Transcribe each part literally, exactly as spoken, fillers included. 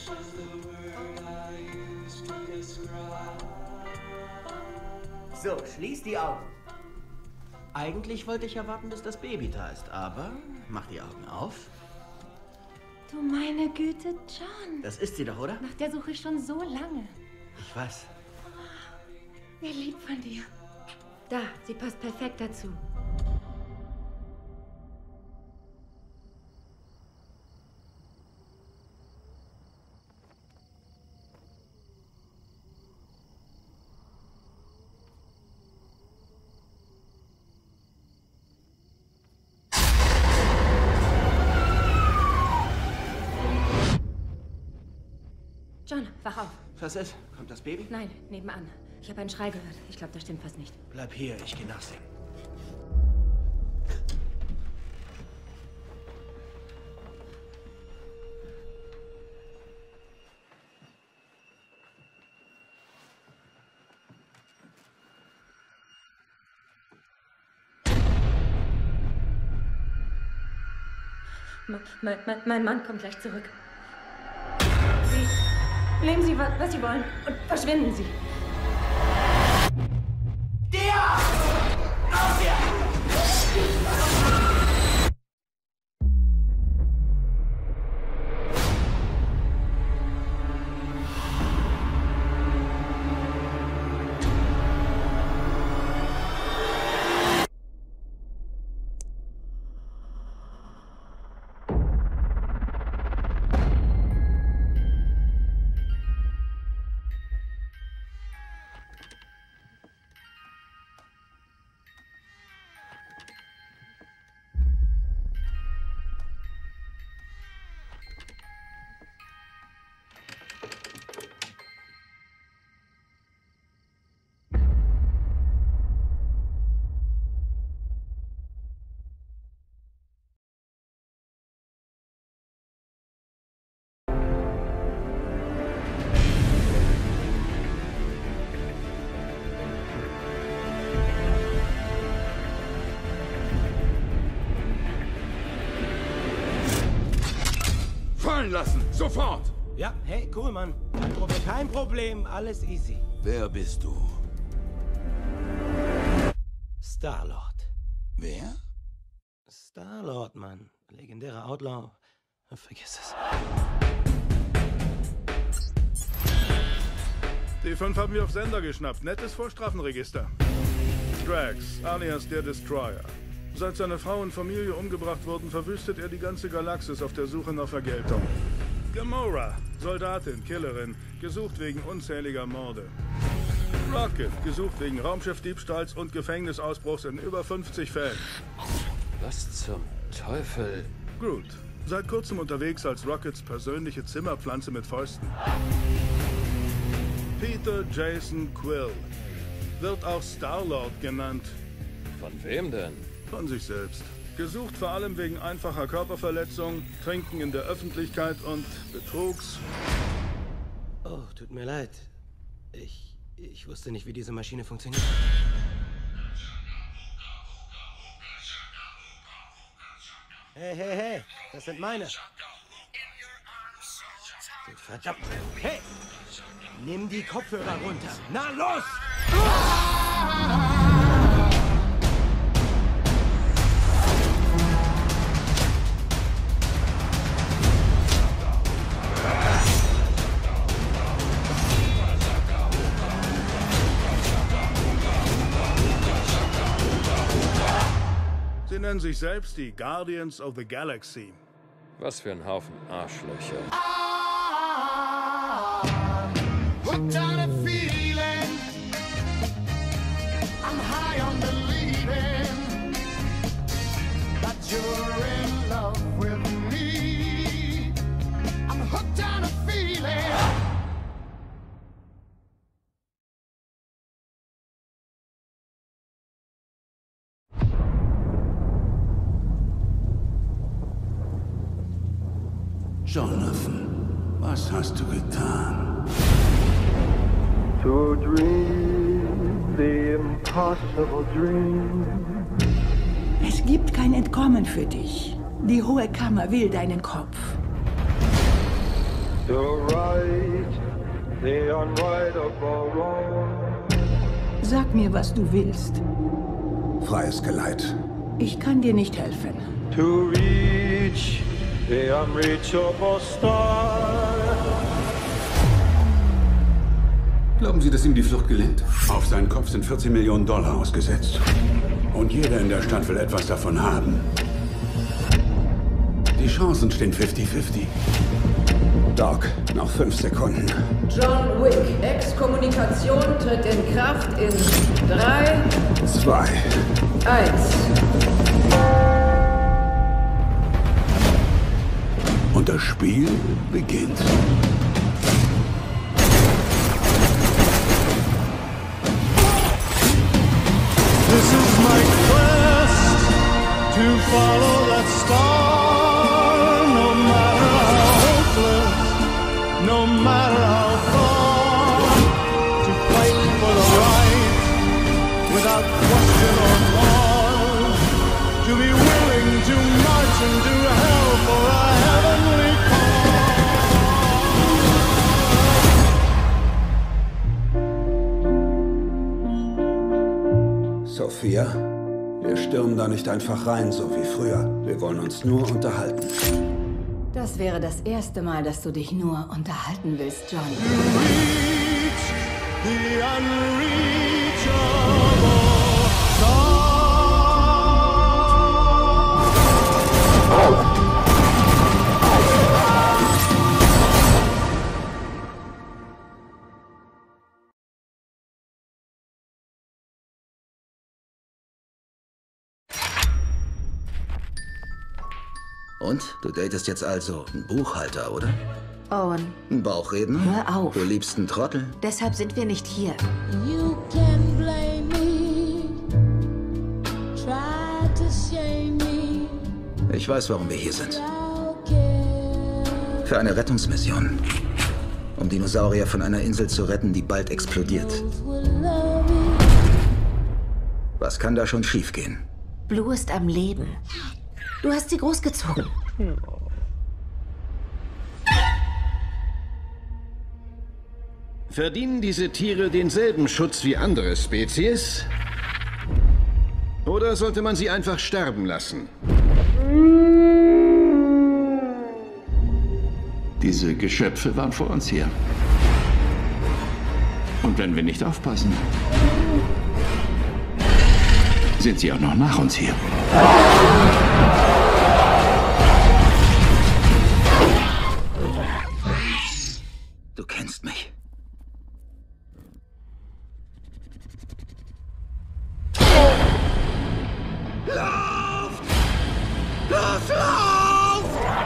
So, schließ die Augen. Eigentlich wollte ich ja warten, bis das Baby da ist, aber mach die Augen auf. Du meine Güte, John. Das ist sie doch, oder? Nach der suche ich schon so lange. Ich weiß. Oh, wie lieb von dir. Da, sie passt perfekt dazu. John, wach auf. Was ist? Kommt das Baby? Nein, nebenan. Ich habe einen Schrei gehört. Ich glaube, da stimmt was nicht. Bleib hier, ich gehe nachsehen. Mein, mein, mein Mann kommt gleich zurück. Sie nehmen Sie, was, was Sie wollen und verschwinden Sie. Dia! Auf hier! Lassen, sofort! Ja, hey, cool, Mann. Kein Problem, kein Problem, alles easy. Wer bist du? Star-Lord. Wer? Star-Lord, Mann. Legendärer Outlaw. Vergiss es. Die fünf haben wir auf Sender geschnappt. Nettes Vorstrafenregister. Drax, alias der Destroyer. Seit seine Frau und Familie umgebracht wurden, verwüstet er die ganze Galaxis auf der Suche nach Vergeltung. Gamora, Soldatin, Killerin, gesucht wegen unzähliger Morde. Rocket, gesucht wegen Raumschiffdiebstahls und Gefängnisausbruchs in über fünfzig Fällen. Was zum Teufel? Groot, seit kurzem unterwegs als Rockets persönliche Zimmerpflanze mit Fäusten. Peter Jason Quill, wird auch Star-Lord genannt. Von wem denn? Von sich selbst. Gesucht vor allem wegen einfacher Körperverletzung, Trinken in der Öffentlichkeit und Betrugs. Oh, tut mir leid. Ich, ich wusste nicht, wie diese Maschine funktioniert. Hey, hey, hey, das sind meine. Verdammt. Hey, nimm die Kopfhörer runter. Na los! Sie nennen sich selbst die Guardians of the Galaxy. Was für ein Haufen Arschlöcher. Jonathan, was hast du getan? To dream the impossible dream. Es gibt kein Entkommen für dich. Die Hohe Kammer will deinen Kopf. The right, the unrightable wrong. Sag mir, was du willst. Freies Geleit. Ich kann dir nicht helfen. To reach the unreachable star. Glauben Sie, dass ihm die Flucht gelingt? Auf seinen Kopf sind vierzehn Millionen Dollar ausgesetzt. Und jeder in der Stadt will etwas davon haben. Die Chancen stehen fifty fifty. Doc, noch fünf Sekunden. John Wick, Exkommunikation tritt in Kraft in drei, Zwei. eins. Und das Spiel beginnt. This is my quest to follow that star, no matter how hopeless, no matter how far, to fight for the right without question or pause, to be willing to march into hell for a heavenly Sophia, wir stürmen da nicht einfach rein, so wie früher. Wir wollen uns nur unterhalten. Das wäre das erste Mal, dass du dich nur unterhalten willst, John. reach the unreachable star. Und? Du datest jetzt also einen Buchhalter, oder? Owen, Ein Bauchredner? hör auf. Du liebst einen Trottel? Deshalb sind wir nicht hier. You can blame me, try to shame me. Ich weiß, warum wir hier sind. Für eine Rettungsmission. Um Dinosaurier von einer Insel zu retten, die bald explodiert. Was kann da schon schiefgehen? Blue ist am Leben. Du hast sie großgezogen. Verdienen diese Tiere denselben Schutz wie andere Spezies? Oder sollte man sie einfach sterben lassen? Diese Geschöpfe waren vor uns hier. Und wenn wir nicht aufpassen, sind sie auch noch nach uns hier. Du kennst mich. Lauf! Los, lauf!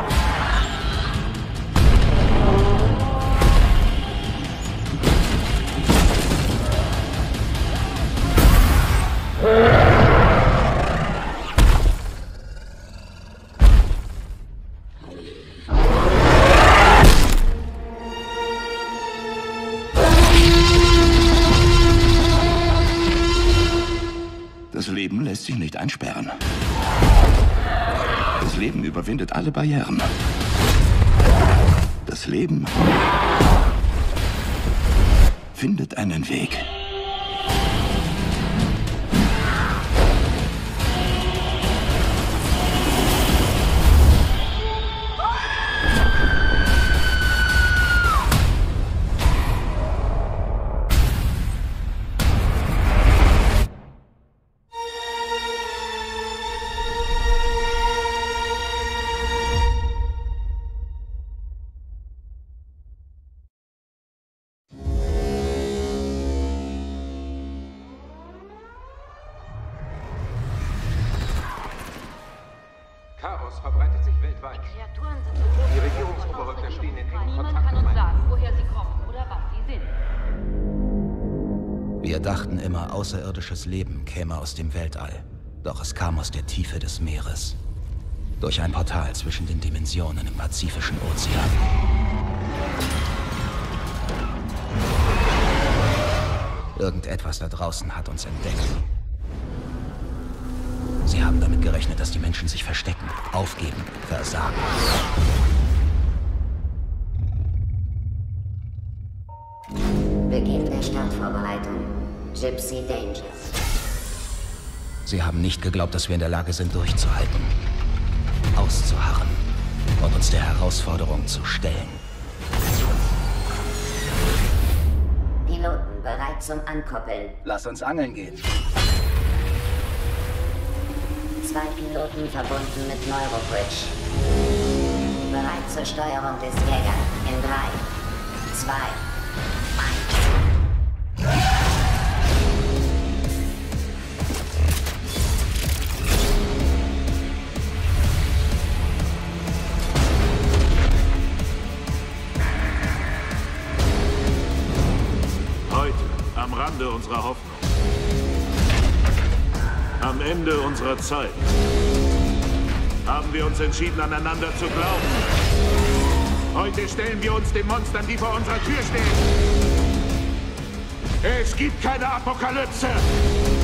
Das Leben lässt sich nicht einsperren. Das Leben überwindet alle Barrieren. Das Leben findet einen Weg. Chaos verbreitet sich weltweit. Die Kreaturen sind so groß. Die Regierungsoberhäupter stehen in engem Niemand Kontakt kann uns mit sagen, woher sie kommen oder was sie sind. Wir dachten immer, außerirdisches Leben käme aus dem Weltall. Doch es kam aus der Tiefe des Meeres. Durch ein Portal zwischen den Dimensionen im Pazifischen Ozean. Irgendetwas da draußen hat uns entdeckt. Sie haben damit gerechnet, dass die Menschen sich verstecken, aufgeben, versagen. Gypsy Danger. Sie haben nicht geglaubt, dass wir in der Lage sind, durchzuhalten, auszuharren und uns der Herausforderung zu stellen. Piloten bereit zum Ankoppeln. Lass uns angeln gehen. Zwei Piloten verbunden mit Neurobridge. Bereit zur Steuerung des Jägers. In drei, zwei, eins. Heute, am Rande unserer Hoffnung. Am Ende unserer Zeit haben wir uns entschieden, aneinander zu glauben. Heute stellen wir uns den Monstern, die vor unserer Tür stehen. Es gibt keine Apokalypse.